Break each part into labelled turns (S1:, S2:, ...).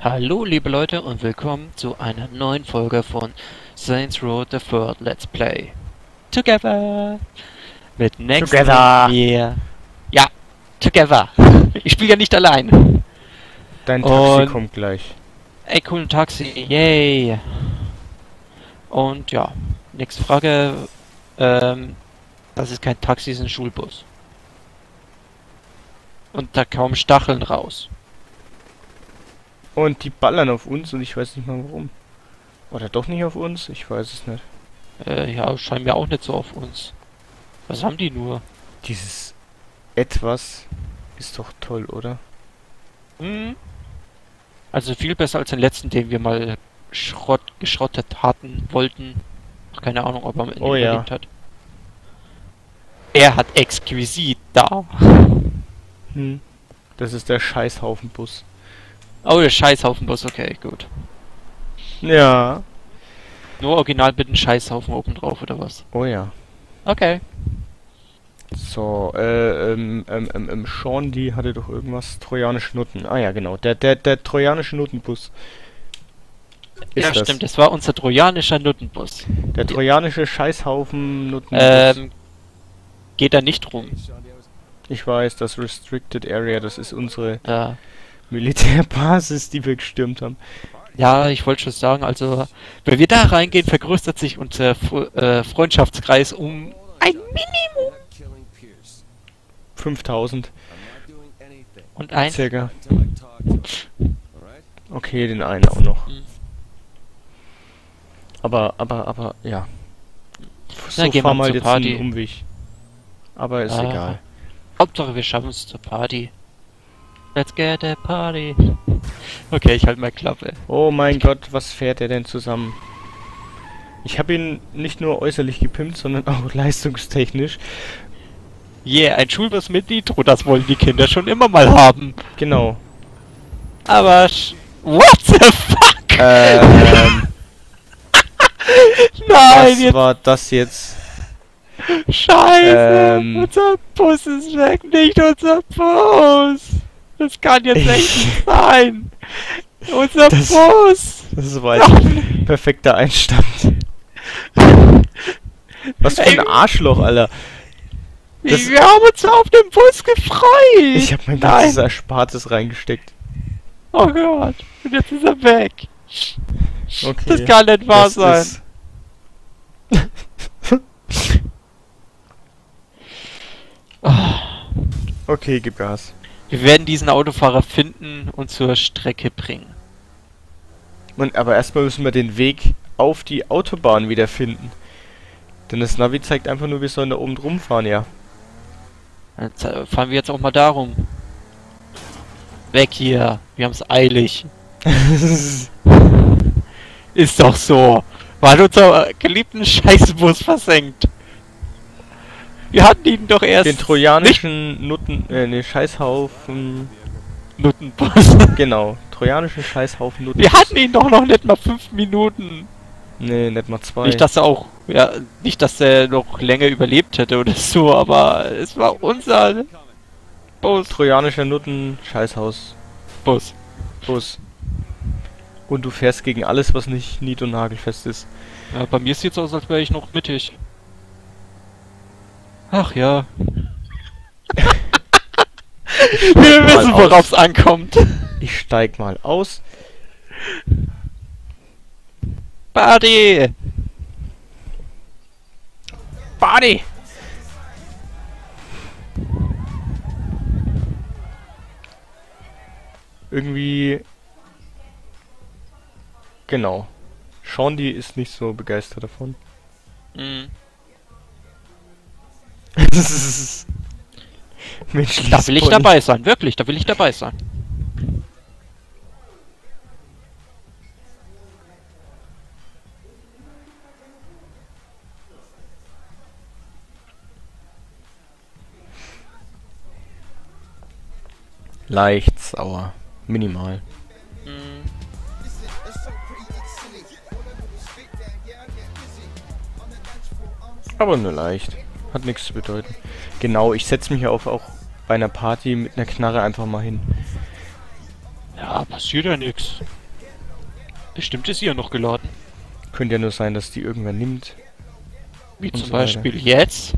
S1: Hallo liebe Leute und willkommen zu einer neuen Folge von Saints Row the Third Let's Play. Together! Mit Next
S2: Together.
S1: und mir. Ja, together! Ich spiele ja nicht allein.
S2: Dein Taxi
S1: Und-
S2: kommt gleich.
S1: Ey, coolen Taxi, yay! Und ja, nächste Frage. Das ist kein Taxi, ist ein Schulbus. Und da kommen Stacheln raus.
S2: Und die ballern auf uns und ich weiß nicht mal warum. Oder doch nicht auf uns? Ich weiß es nicht.
S1: Ja, scheinen mir auch nicht so auf uns. Was haben die nur?
S2: Dieses Etwas ist doch toll, oder?
S1: Hm. Also viel besser als den letzten, den wir mal geschrottet hatten, wollten. Ach, keine Ahnung, ob er am Ende
S2: Oh ja.
S1: überlebt hat. Er hat exquisit da.
S2: Das ist der Scheißhaufenbus.
S1: Oh, der Scheißhaufenbus, okay, gut.
S2: Ja.
S1: Nur original mit einem Scheißhaufen oben drauf, oder was?
S2: Oh ja.
S1: Okay.
S2: So, Sean, die hatte doch irgendwas. Trojanische Nutten. Ah ja, genau. Der trojanische Nuttenbus. Ist
S1: Ja,
S2: das.
S1: stimmt, das war unser trojanischer Nuttenbus.
S2: Der trojanische Scheißhaufen Nuttenbus.
S1: Geht da nicht rum.
S2: Ich weiß, das Restricted Area, das ist unsere
S1: Ja.
S2: Militärbasis, die wir gestürmt haben.
S1: Ja, ich wollte schon sagen, also, wenn wir da reingehen, vergrößert sich unser Freundschaftskreis um ein Minimum.
S2: 5000
S1: Und ein.
S2: circa. Okay, den einen auch noch.
S1: Mhm.
S2: Aber, ja. So,
S1: gehen wir
S2: fahr mal
S1: zur
S2: jetzt
S1: Party.
S2: einen Umweg. Aber ist
S1: Ah.
S2: egal.
S1: Hauptsache, wir schaffen es zur Party. Let's get a party. Okay, ich halt mal Klappe.
S2: Oh mein Gott, was fährt er denn zusammen? Ich habe ihn nicht nur äußerlich gepimpt, sondern auch leistungstechnisch.
S1: Yeah, ein Schulbus mit Nitro, das wollen die Kinder schon immer mal haben.
S2: Genau.
S1: Aber what the fuck? Nein,
S2: Was
S1: jetzt
S2: war das jetzt?
S1: Scheiße.
S2: Ähm.
S1: Unser Bus ist weg, nicht unser Bus. Das kann jetzt echt nicht sein. Unser
S2: Das-
S1: Bus.
S2: Das war ein perfekter Einstand. Was für ein
S1: Ey.
S2: Arschloch, Alter. Das-
S1: Wir haben uns auf den Bus gefreut.
S2: Ich habe mein
S1: Nein.
S2: ganzes Erspartes reingesteckt.
S1: Oh Gott. Und jetzt ist er weg.
S2: Okay.
S1: Das kann nicht wahr
S2: Das
S1: sein.
S2: ist- Okay, gib Gas.
S1: Wir werden diesen Autofahrer finden und zur Strecke bringen.
S2: Aber erstmal müssen wir den Weg auf die Autobahn wieder finden. Denn das Navi zeigt einfach nur, wir sollen da oben drum fahren, ja.
S1: Dann fahren wir jetzt auch mal darum. Weg hier. Wir haben es eilig. Ist doch so. Man hat unser geliebten Scheißbus versenkt. Wir hatten ihn doch erst
S2: Den trojanischen Scheißhaufen.
S1: Nuttenbus.
S2: Genau, trojanischen Scheißhaufen Nutten.
S1: Wir hatten ihn doch noch nicht mal 5 Minuten.
S2: Nee, nicht mal 2.
S1: Nicht, dass er auch, ja, nicht, dass er noch länger überlebt hätte oder so, aber es war unser Bus.
S2: Trojanischer Nutten, Scheißhaus,
S1: Bus.
S2: Bus. Und du fährst gegen alles, was nicht nied- und nagelfest ist.
S1: Ja, bei mir sieht's aus, als wäre ich noch mittig. Ach ja. Wir wissen,
S2: mal aus.
S1: worauf's ankommt.
S2: Ich steig mal aus.
S1: Party!
S2: Party! Irgendwie... Genau. Shondi ist nicht so begeistert davon.
S1: Mhm.
S2: Menschliches
S1: Da will ich
S2: Pony.
S1: dabei sein, wirklich, da will ich dabei sein.
S2: Leicht sauer. Minimal.
S1: Mhm.
S2: Aber nur leicht. Hat nichts zu bedeuten. Genau, ich setze mich auf auch bei einer Party mit einer Knarre einfach mal hin.
S1: Ja, Ah, passiert ja nichts. Bestimmt ist hier noch geladen.
S2: Könnte ja nur sein, dass die irgendwer nimmt.
S1: Wie
S2: Und
S1: zum
S2: so weiter.
S1: Beispiel jetzt.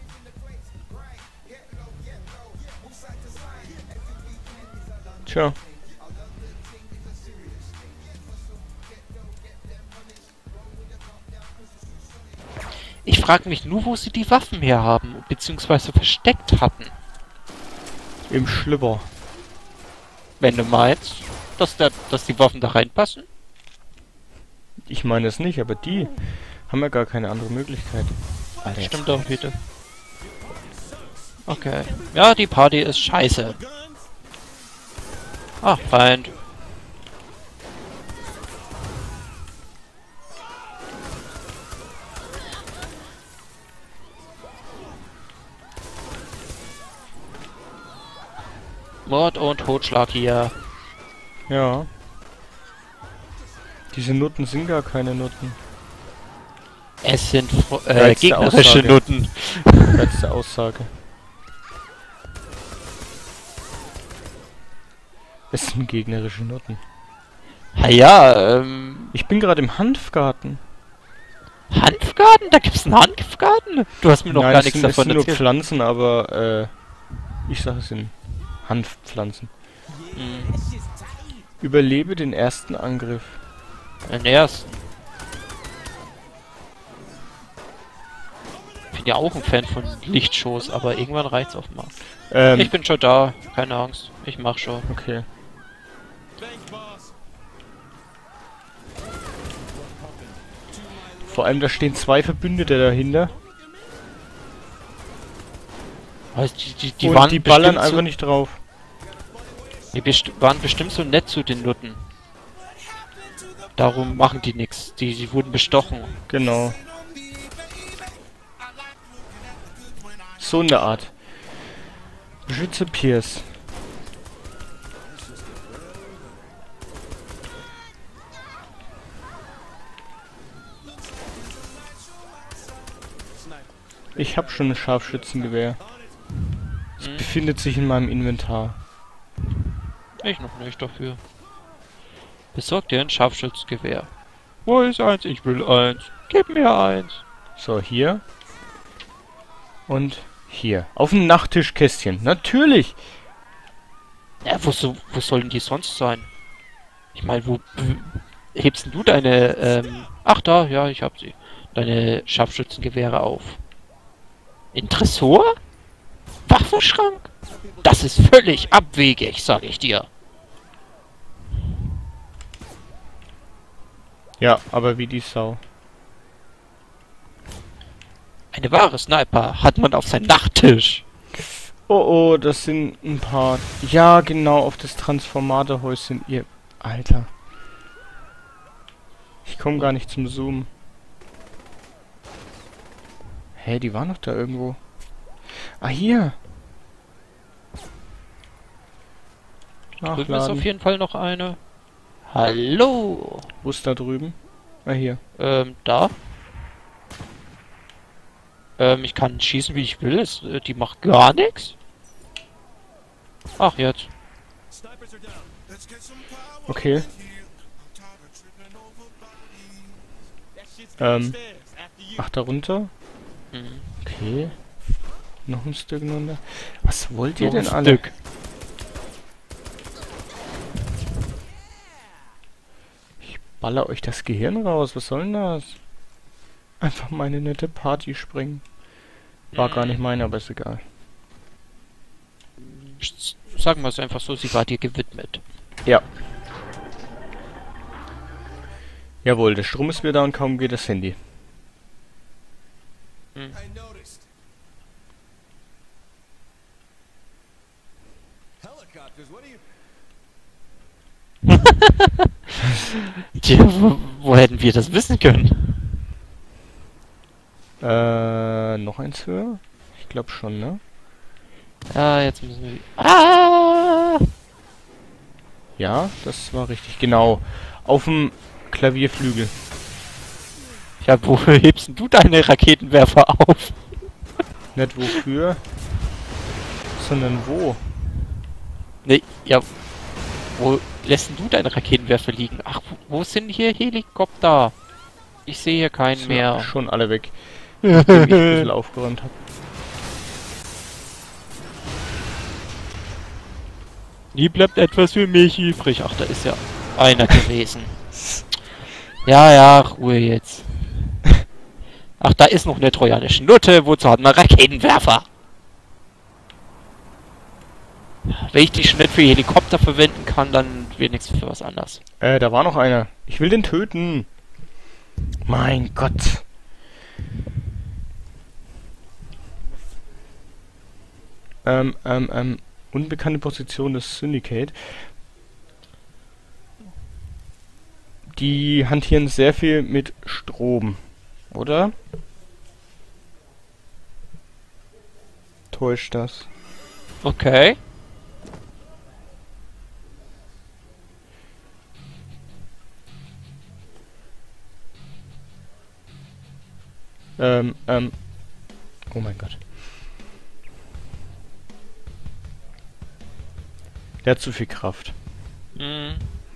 S2: Tja.
S1: Ich frage mich nur, wo sie die Waffen her haben, beziehungsweise versteckt hatten.
S2: Im Schlüpper.
S1: Wenn du meinst, dass die Waffen da reinpassen?
S2: Ich meine es nicht, aber die haben ja gar keine andere Möglichkeit. Alter,
S1: Stimmt auch wieder. Okay. Ja, die Party ist scheiße. Ach, Feind. Mord und Totschlag hier.
S2: Ja. Diese Nutten sind gar keine Nutten.
S1: Es sind
S2: Letzte
S1: gegnerische
S2: Aussage.
S1: Nutten.
S2: Letzte Aussage. Es sind gegnerische Nutten.
S1: Ja,
S2: Ich bin gerade im Hanfgarten.
S1: Hanfgarten? Da gibt's einen Hanfgarten? Du hast mir noch
S2: Nein,
S1: gar
S2: es
S1: nichts
S2: sind, es
S1: davon
S2: sind nur
S1: erzählt.
S2: Pflanzen, aber ich sage, es sind Hanfpflanzen.
S1: Hm,
S2: Überlebe den ersten Angriff.
S1: den ersten. Ich bin ja auch ein Fan von Lichtshows, aber irgendwann reicht's auch mal. Ich bin schon da, keine Angst. Ich mach schon.
S2: Okay. Vor allem, da stehen zwei Verbündete dahinter.
S1: Also die
S2: Und
S1: waren
S2: die ballern
S1: bestimmt
S2: einfach nicht drauf.
S1: Die waren bestimmt so nett zu den Nutten. Darum machen die nix. Die wurden bestochen.
S2: Genau. So in der Art. Beschütze Pierce. Ich habe schon ein Scharfschützengewehr. Es befindet sich in meinem Inventar.
S1: Ich noch nicht dafür. Besorg dir ein Scharfschützengewehr. Wo ist eins? Ich will eins. Gib mir eins.
S2: So, hier. Und hier. Auf dem Nachttischkästchen. Natürlich!
S1: Ja, wo sollen die sonst sein? Ich meine, wo hebst denn du deine, ach da, ja, ich hab sie. Deine Scharfschützengewehre auf. In Tresor? Waffenschrank? Das ist völlig abwegig, sag ich dir.
S2: Ja, aber wie die Sau.
S1: Eine wahre Sniper hat man auf seinem Nachttisch.
S2: Oh, das sind ein paar... Ja, genau, auf das Transformatorhäuschen. Ihr... Alter. Ich komme gar nicht zum Zoom. Hä, die waren noch da irgendwo. Ah, hier.
S1: Drüben ist auf
S2: Nachladen.
S1: jeden Fall noch eine. Hallo.
S2: Wo ist da drüben? Ah, hier.
S1: Da. Ich kann schießen, wie ich will. Die macht gar nichts. Ach, jetzt.
S2: Okay. Ach, da runter?
S1: Mhm.
S2: Okay. Noch ein Stück runter. Was wollt ihr
S1: Noch
S2: denn
S1: ein
S2: alle?
S1: Stück.
S2: Ich baller euch das Gehirn raus. Was soll denn das? Einfach meine nette Party springen. War gar nicht meine, aber ist egal.
S1: Sagen wir es einfach so, sie war dir gewidmet.
S2: Ja. Jawohl, der Strom ist wieder da und kaum geht das Handy.
S1: Hm. Tja, wo hätten wir das wissen können?
S2: Noch eins höher? Ich glaube schon, ne?
S1: Ja, jetzt müssen wir... Ah!
S2: Ja, das war richtig. Genau. Auf dem Klavierflügel.
S1: Ja, wo hebst denn du deine Raketenwerfer auf?
S2: Nicht wofür, sondern wo.
S1: Nee, ja. Wo lässt denn du deine Raketenwerfer liegen? Ach, wo sind hier Helikopter? Ich sehe hier keinen
S2: Sind
S1: mehr.
S2: schon alle weg. Nachdem ich ein bisschen aufgeräumt habe.
S1: Nie bleibt etwas für mich übrig. Ach, da ist ja einer gewesen. Ja, ja, Ruhe jetzt. Ach, da ist noch eine trojanische Nutte. Wozu hat man Raketenwerfer? Wenn ich die schon nicht für Helikopter verwenden kann, dann wenigstens für was anderes.
S2: Da war noch einer. Ich will den töten. Mein Gott. Unbekannte Position des Syndicate. Die hantieren sehr viel mit Strom, oder? Täuscht das?
S1: Okay.
S2: Oh mein Gott. Der hat zu viel Kraft.
S1: Mhm.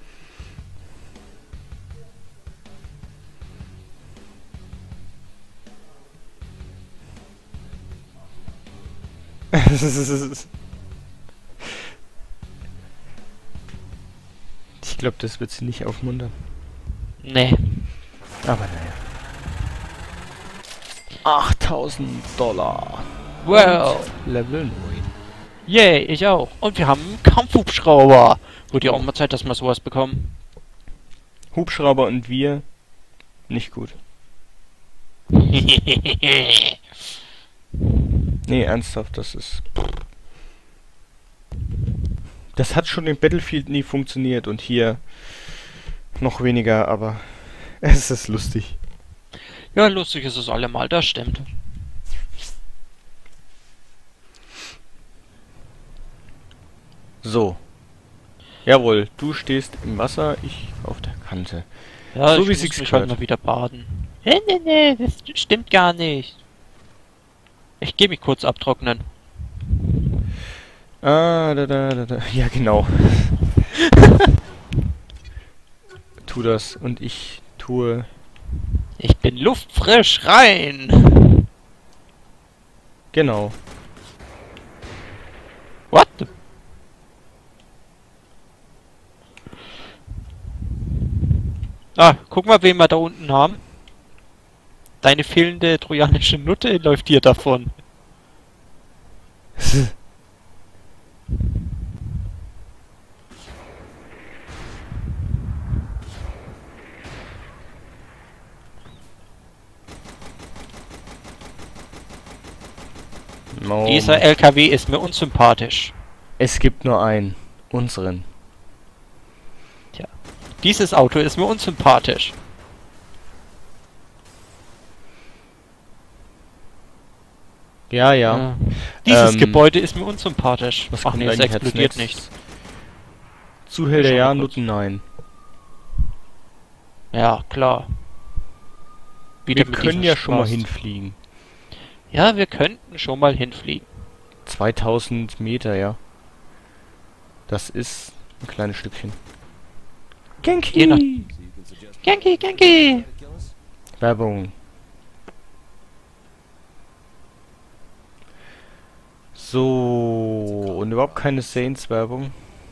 S2: Ich glaube, das wird sie nicht aufmuntern.
S1: Nee.
S2: Aber naja. 8.000 $.
S1: Wow.
S2: Level 9.
S1: Yay, ich auch. Und wir haben einen Kampfhubschrauber. Wurde ja auch mal Zeit, dass wir sowas bekommen.
S2: Hubschrauber und wir. Nicht gut. Nee, ernsthaft, das ist... Das hat schon in Battlefield nie funktioniert und hier noch weniger, aber es ist lustig.
S1: Ja, lustig ist es allemal, das stimmt.
S2: So. Jawohl, du stehst im Wasser, ich auf der Kante.
S1: Ja,
S2: So
S1: ich
S2: wie
S1: muss
S2: sich's
S1: mich halt
S2: gehört.
S1: mal wieder baden. Nee, das stimmt gar nicht. Ich gehe mich kurz abtrocknen.
S2: Ah, ja, genau. Tu das und ich tue...
S1: Ich bin luftfrisch rein.
S2: Genau.
S1: What? the- Ah, guck mal, wen wir da unten haben. Deine fehlende trojanische Nutte läuft dir davon.
S2: No.
S1: Dieser LKW ist mir unsympathisch.
S2: Es gibt nur einen. Unseren.
S1: Dieses Auto ist mir unsympathisch.
S2: Ja, ja.
S1: Dieses Gebäude ist mir unsympathisch.
S2: Was
S1: Ach
S2: kommt
S1: nee, es
S2: eigentlich als
S1: explodiert
S2: nächstes?
S1: nicht.
S2: Zuhälter
S1: Schau
S2: ja,
S1: mal kurz.
S2: Nutten nein.
S1: Ja, klar.
S2: Wir
S1: mit
S2: können
S1: diesem
S2: ja schon mal
S1: Spaß.
S2: hinfliegen.
S1: Ja, wir könnten schon mal hinfliegen.
S2: 2000 Meter, ja. Das ist ein kleines Stückchen.
S1: Je nach-
S2: Genki!
S1: Genki!
S2: Werbung. So, und überhaupt keine Saints-Werbung.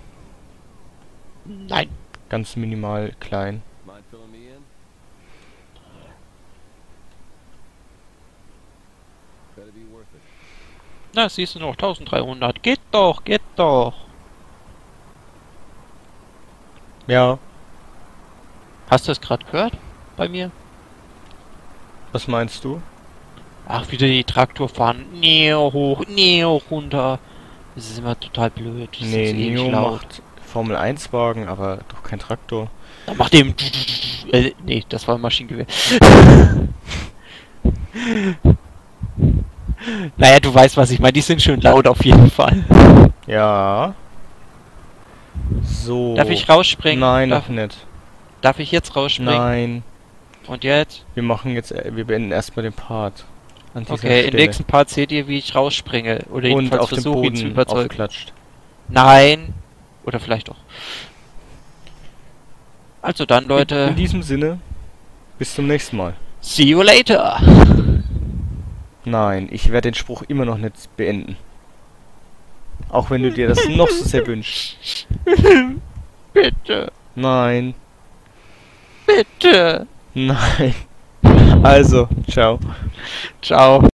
S1: Nein.
S2: Ganz minimal klein.
S3: Mind filling me in? Better be worth it.
S1: Na, siehst du noch 1300. Geht doch, geht doch.
S2: Ja,
S1: Hast du es gerade gehört? Bei mir?
S2: was meinst du?
S1: Ach, wieder die Traktor fahren. Neo hoch, Neo runter. Das ist immer total blöd. Das
S2: Nee,
S1: ist ewig
S2: Neo
S1: laut.
S2: macht Formel 1 Wagen, aber doch kein Traktor.
S1: Dann macht dem. Nee, das war ein Maschinengewehr. Naja, du weißt, was ich meine. Die sind schön laut auf jeden Fall.
S2: Ja. So.
S1: Darf ich rausspringen?
S2: Nein,
S1: darf,
S2: noch nicht.
S1: darf ich jetzt rausspringen?
S2: Nein.
S1: Und jetzt?
S2: Wir machen jetzt, wir beenden erstmal den Part. An dieser
S1: Okay, im
S2: Stelle.
S1: nächsten Part seht ihr, wie ich rausspringe. Oder
S2: Und
S1: jedenfalls
S2: auf dem
S1: versuche, ihn zu
S2: Boden
S1: überzeugen.
S2: aufklatscht.
S1: Nein. Oder vielleicht doch. Also dann,
S2: In
S1: Leute,
S2: diesem Sinne, bis zum nächsten Mal.
S1: see you later.
S2: Nein, ich werde den Spruch immer noch nicht beenden. Auch wenn du dir das noch so sehr wünschst.
S1: Bitte,
S2: Nein,
S1: bitte.
S2: nein. Also, ciao.
S1: Ciao.